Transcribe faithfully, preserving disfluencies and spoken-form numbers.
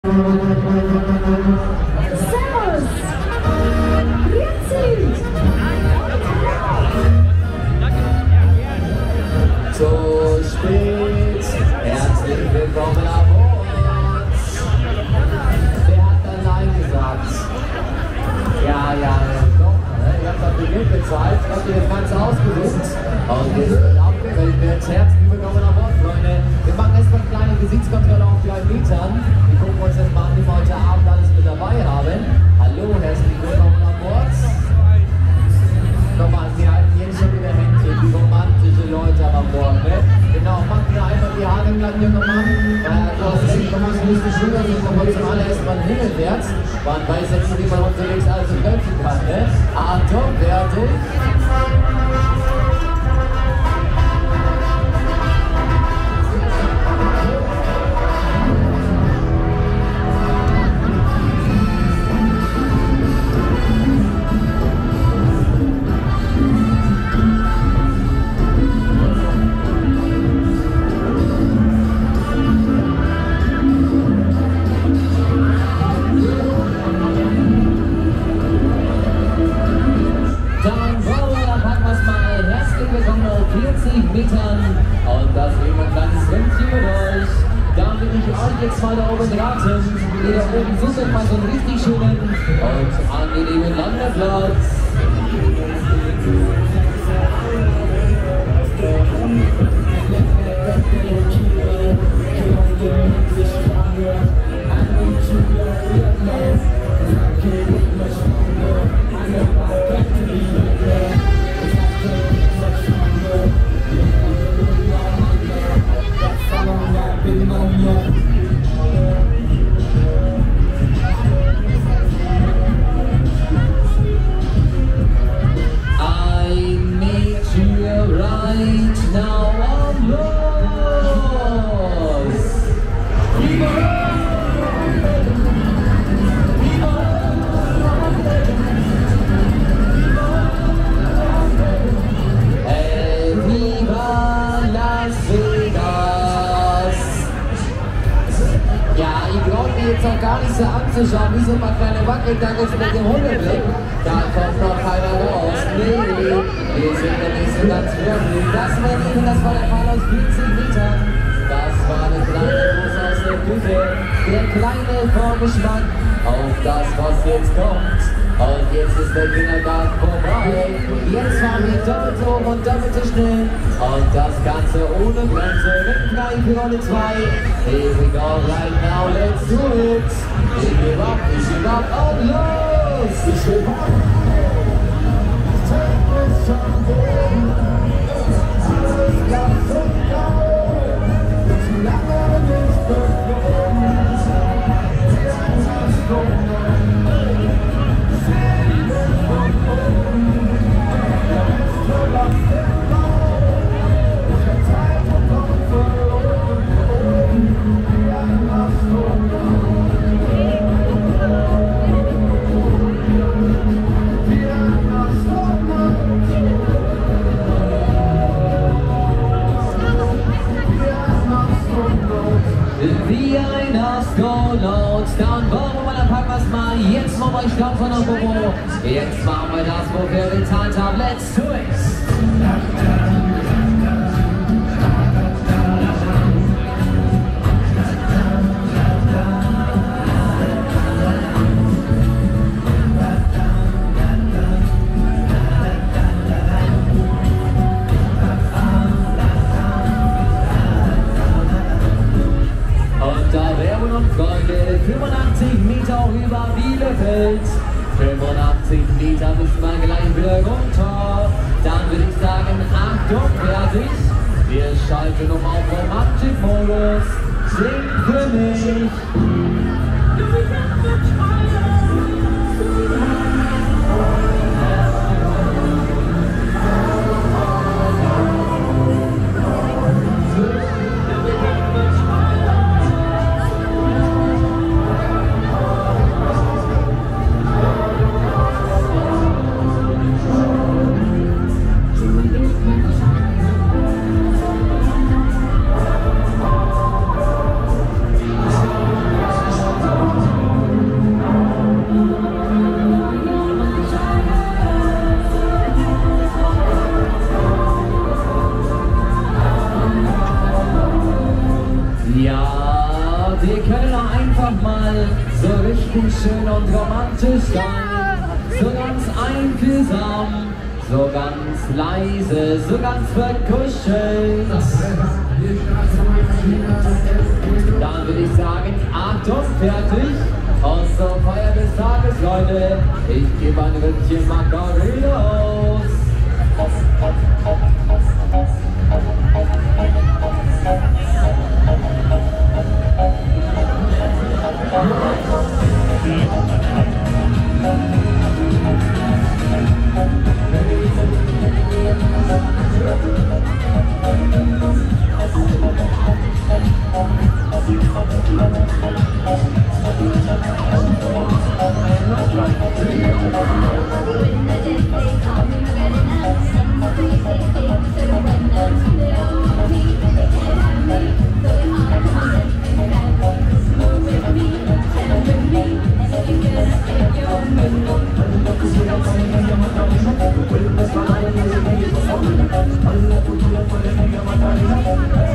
Servus! Grüezi! So spät, herzlich willkommen an Bord. Wer hat dann Nein gesagt? Ja, ja, doch, ihr habt das Beginn bezahlt, habt ihr das Ganze ausgesucht. Und jetzt wird abgewählt wird. Herzlich willkommen an Bord, Freunde. Wir machen erstmal eine kleine Gesichtskontrolle auf drei Metern. Wir gucken uns jetzt mal an, die wir heute Abend alles mit dabei haben. Hallo, herzlich willkommen an Bord. Nochmal, Sie halten jetzt schon wieder Händchen, die romantische Leute an Bord, ne? Genau, macht mir einfach die Haare glatt, junger Mann. Äh, du hast echt noch was nicht geschildert, ich komme zum allerersten Mal himmelwärts. Man weiß jetzt nicht, wie man unterwegs alles so köpfen kann, ne? Achtung, fertig. Metern und das eben ein kleines Ründchen mit euch. Da will ich euch jetzt mal da oben raten. Ihr da oben sucht mal so einen richtig schönen und angenehmen Landeplatz. Jetzt auch gar nicht so anzuschauen, wie so mal kleine Wackeldackels mit dem Hundeblick. Da kommt noch keiner raus. Nee, wir sind ja nicht so ganz wirklich. Das war eben, das war der Fall aus vierzig Metern. Das war eine kleine Dose aus der Küche. Der kleine Vorgeschmack auf das, was jetzt kommt. Und jetzt ist der Kindergarten vorbei. Jetzt fahren wir doppelt hoch und doppelt so schnell. Und das Ganze ohne Bremse mit gleich für Rolle zwei. Here we go right now, let's do it. Ich gebe ab, ich gebe ab und los. Ich gebe ab. Wie ein Astronaut, dann warum mal, dann packen wir es mal jetzt noch mal Staub von der Bobo. Jetzt machen wir das, wo wir bezahlt haben. Let's do it! Freunde, fünfundachtzig Meter über Bielefeld, fünfundachtzig Meter müssen wir gleich wieder runter. Dann würde ich sagen, Achtung, fertig. Wir schalten um auf Romantik-Modus. Sing für mich. einfach mal so richtig schön und romantisch sein. So ganz einfühlsam, so ganz leise, so ganz verkuschelt. Dann würde ich sagen, Achtung, fertig. Und zur Feier des Tages, Leute, ich gebe ein Rippchen Macarenos. Alla cultura,